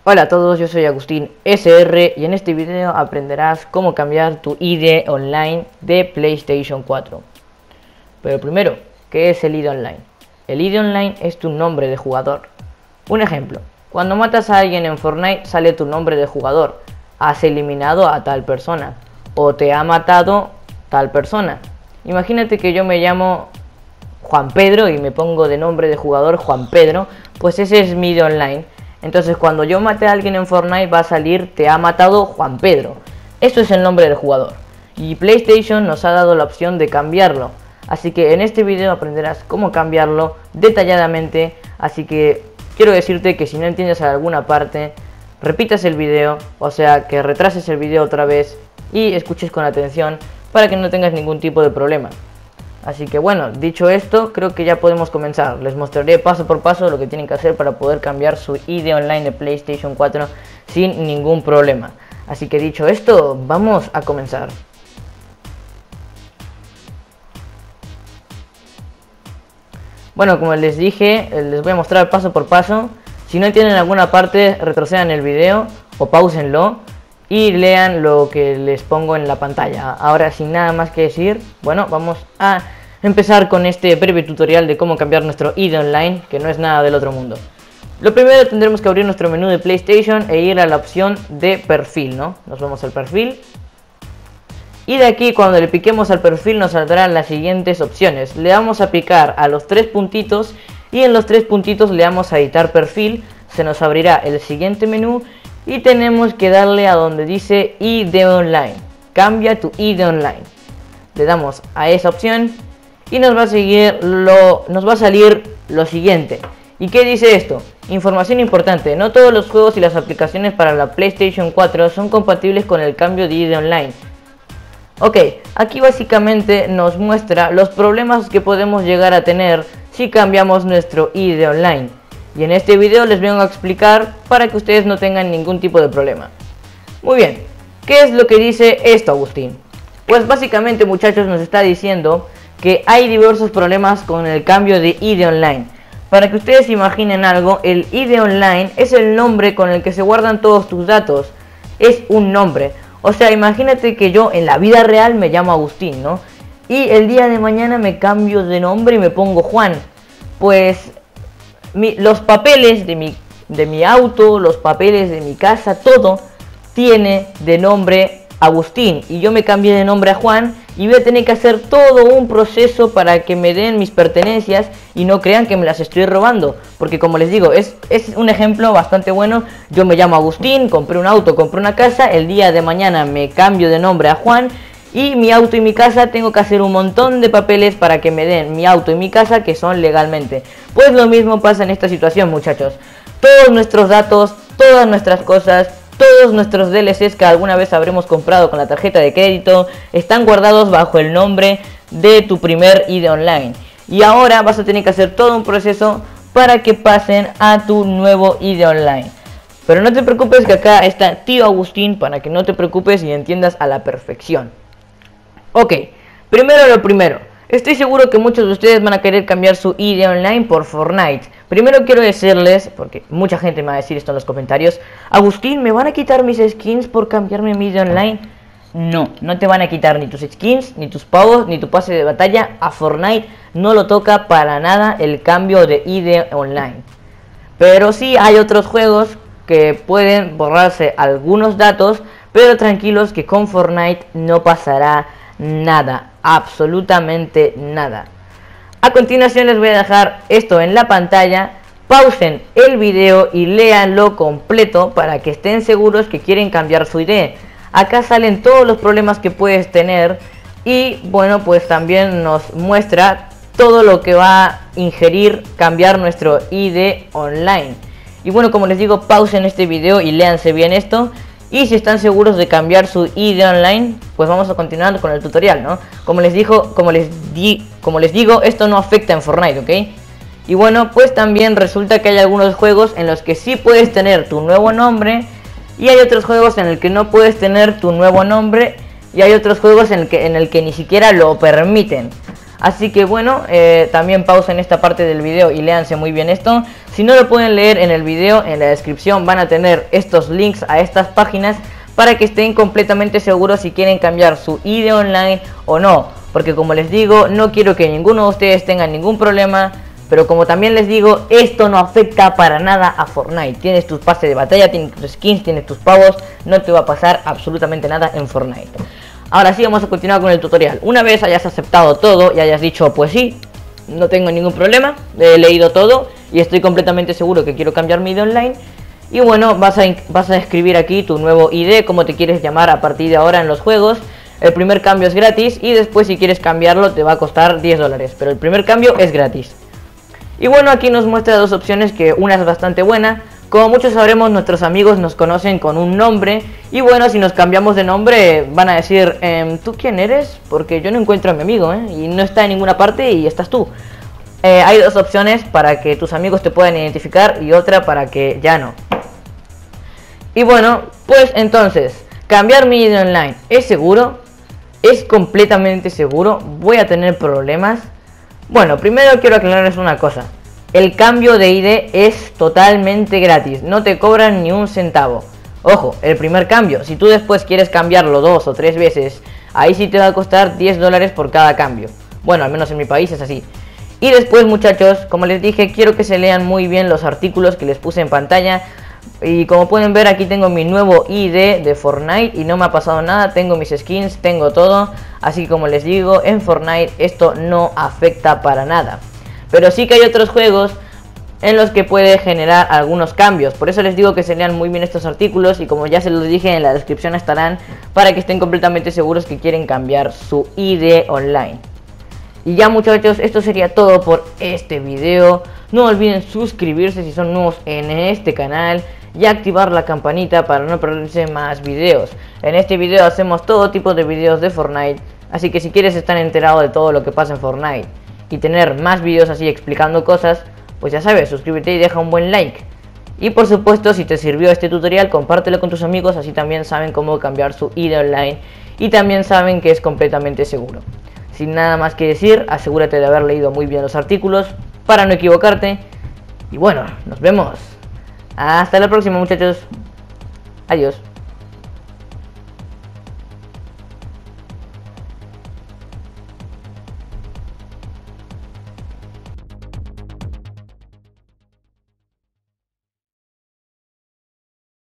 Hola a todos, yo soy Agustín SR y en este video aprenderás cómo cambiar tu ID online de PlayStation 4. Pero primero, ¿qué es el ID online? El ID online es tu nombre de jugador. Un ejemplo, cuando matas a alguien en Fortnite sale tu nombre de jugador. Has eliminado a tal persona o te ha matado tal persona. Imagínate que yo me llamo Juan Pedro y me pongo de nombre de jugador Juan Pedro, pues ese es mi ID online. Entonces cuando yo mate a alguien en Fortnite va a salir te ha matado Juan Pedro. Eso es el nombre del jugador. Y PlayStation nos ha dado la opción de cambiarlo. Así que en este video aprenderás cómo cambiarlo detalladamente. Así que quiero decirte que si no entiendes alguna parte, repitas el video, o sea que retrases el video otra vez y escuches con atención para que no tengas ningún tipo de problema. Así que bueno, dicho esto, creo que ya podemos comenzar. Les mostraré paso por paso lo que tienen que hacer para poder cambiar su ID online de PlayStation 4 sin ningún problema. Así que dicho esto, vamos a comenzar. Bueno, como les dije, les voy a mostrar paso por paso. Si no entienden alguna parte, retrocedan el video o pausenlo y lean lo que les pongo en la pantalla. Ahora, sin nada más que decir, bueno, vamos a empezar con este breve tutorial de cómo cambiar nuestro ID online, que no es nada del otro mundo. Lo primero, tendremos que abrir nuestro menú de PlayStation e ir a la opción de perfil, ¿no? Nos vamos al perfil. Y de aquí, cuando le piquemos al perfil, nos saldrán las siguientes opciones. Le vamos a picar a los tres puntitos y en los tres puntitos le damos a editar perfil. Se nos abrirá el siguiente menú y tenemos que darle a donde dice ID online. Cambia tu ID online. Le damos a esa opción y nos va a salir lo siguiente. ¿Y qué dice esto? Información importante. No todos los juegos y las aplicaciones para la PlayStation 4 son compatibles con el cambio de ID online. Ok, aquí básicamente nos muestra los problemas que podemos llegar a tener si cambiamos nuestro ID online. Y en este video les vengo a explicar para que ustedes no tengan ningún tipo de problema. Muy bien, ¿qué es lo que dice esto, Agustín? Pues básicamente, muchachos, nos está diciendo que hay diversos problemas con el cambio de ID online. Para que ustedes imaginen algo, el ID online es el nombre con el que se guardan todos tus datos. Es un nombre. O sea, imagínate que yo en la vida real me llamo Agustín, ¿no? Y el día de mañana me cambio de nombre y me pongo Juan. Pues los papeles de mi auto, los papeles de mi casa, todo tiene de nombre Agustín. Y yo me cambié de nombre a Juan y voy a tener que hacer todo un proceso para que me den mis pertenencias y no crean que me las estoy robando. Porque como les digo, es un ejemplo bastante bueno. Yo me llamo Agustín, compré un auto, compré una casa, el día de mañana me cambio de nombre a Juan. Y mi auto y mi casa tengo que hacer un montón de papeles para que me den mi auto y mi casa que son legalmente. Pues lo mismo pasa en esta situación, muchachos. Todos nuestros datos, todas nuestras cosas, todos nuestros DLCs que alguna vez habremos comprado con la tarjeta de crédito están guardados bajo el nombre de tu primer ID online. Y ahora vas a tener que hacer todo un proceso para que pasen a tu nuevo ID online. Pero no te preocupes, que acá está tío Agustín para que no te preocupes y entiendas a la perfección. Ok, primero lo primero. Estoy seguro que muchos de ustedes van a querer cambiar su ID online por Fortnite. Primero quiero decirles, porque mucha gente me va a decir esto en los comentarios: Agustín, ¿me van a quitar mis skins por cambiarme mi ID online? No, no te van a quitar ni tus skins, ni tus pavos, ni tu pase de batalla. A Fortnite no lo toca para nada el cambio de ID online. Pero sí hay otros juegos que pueden borrarse algunos datos, pero tranquilos que con Fortnite no pasará nada, absolutamente nada. A continuación les voy a dejar esto en la pantalla. Pausen el video y léanlo completo para que estén seguros que quieren cambiar su ID. Acá salen todos los problemas que puedes tener y bueno, pues también nos muestra todo lo que va a ingerir cambiar nuestro ID online. Y bueno, como les digo, pausen este video y léanse bien esto. Y si están seguros de cambiar su ID online, pues vamos a continuar con el tutorial, ¿no? Como les digo, esto no afecta en Fortnite, ¿ok? Y bueno, pues también resulta que hay algunos juegos en los que sí puedes tener tu nuevo nombre y hay otros juegos en el que no puedes tener tu nuevo nombre y hay otros juegos en el que ni siquiera lo permiten. Así que bueno, también pausen esta parte del video y léanse muy bien esto. Si no lo pueden leer en el video, en la descripción van a tener estos links a estas páginas para que estén completamente seguros si quieren cambiar su ID online o no. Porque como les digo, no quiero que ninguno de ustedes tenga ningún problema. Pero como también les digo, esto no afecta para nada a Fortnite. Tienes tus pases de batalla, tienes tus skins, tienes tus pavos. No te va a pasar absolutamente nada en Fortnite. Ahora sí, vamos a continuar con el tutorial. Una vez hayas aceptado todo y hayas dicho, pues sí, no tengo ningún problema, he leído todo y estoy completamente seguro que quiero cambiar mi ID online. Y bueno, vas a escribir aquí tu nuevo ID, como te quieres llamar a partir de ahora en los juegos. El primer cambio es gratis y después si quieres cambiarlo te va a costar $10. Pero el primer cambio es gratis. Y bueno, aquí nos muestra dos opciones, que una es bastante buena. Como muchos sabremos, nuestros amigos nos conocen con un nombre. Y bueno, si nos cambiamos de nombre van a decir, ¿tú quién eres? Porque yo no encuentro a mi amigo, y no está en ninguna parte y estás tú. Hay dos opciones para que tus amigos te puedan identificar y otra para que ya no. Y bueno, pues entonces, cambiar mi ID online, ¿es seguro? ¿Es completamente seguro? ¿Voy a tener problemas? Bueno, primero quiero aclararles una cosa. El cambio de ID es totalmente gratis, no te cobran ni un centavo. Ojo, el primer cambio, si tú después quieres cambiarlo 2 o 3 veces, ahí sí te va a costar $10 por cada cambio. Bueno, al menos en mi país es así. Y después, muchachos, como les dije, quiero que se lean muy bien los artículos que les puse en pantalla. Y como pueden ver, aquí tengo mi nuevo ID de Fortnite y no me ha pasado nada. Tengo mis skins, tengo todo. Así como les digo, en Fortnite esto no afecta para nada. Pero sí que hay otros juegos en los que puede generar algunos cambios. Por eso les digo que se lean muy bien estos artículos. Y como ya se los dije, en la descripción estarán para que estén completamente seguros que quieren cambiar su ID online. Y ya, muchachos, esto sería todo por este video. No olviden suscribirse si son nuevos en este canal y activar la campanita para no perderse más videos. En este video hacemos todo tipo de videos de Fortnite, así que si quieres estar enterado de todo lo que pasa en Fortnite y tener más videos así explicando cosas, pues ya sabes, suscríbete y deja un buen like. Y por supuesto, si te sirvió este tutorial, compártelo con tus amigos, así también saben cómo cambiar su ID online y también saben que es completamente seguro. Sin nada más que decir, asegúrate de haber leído muy bien los artículos para no equivocarte. Y bueno, nos vemos. Hasta la próxima, muchachos. Adiós.